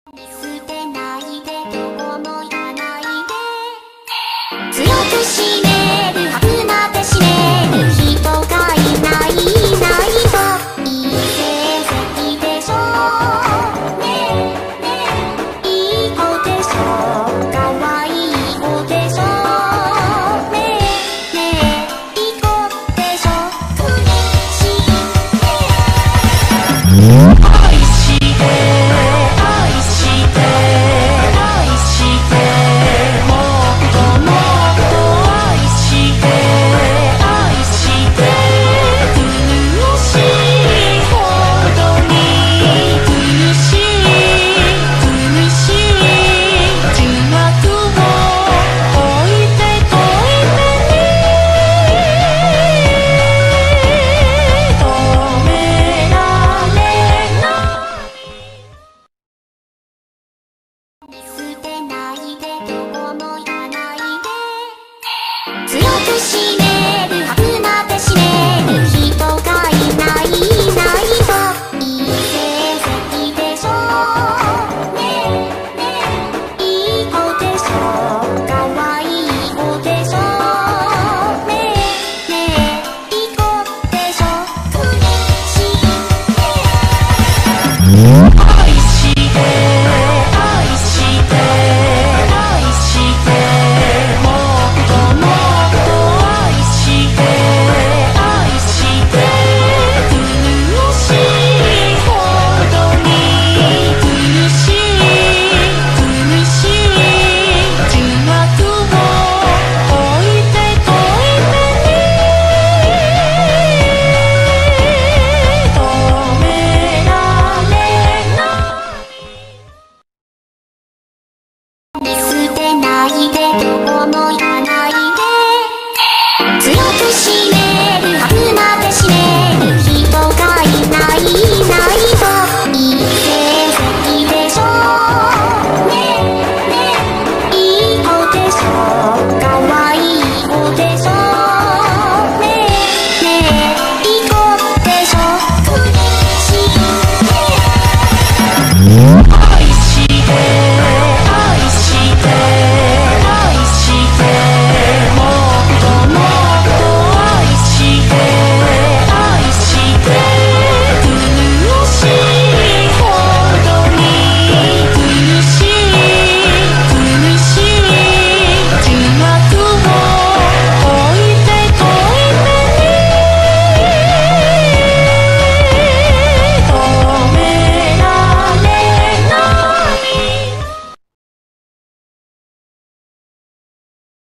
捨てないでどこもいらないで強く締めるはずまで締める人がいないいないといい成績でしょねえねえいい子でしょかわいい子でしょねえねえいい子でしょ苦しいね愛して愛して愛してもっともっと愛して愛して苦しいほどに苦しい苦しい重圧を置いてといて止められない捨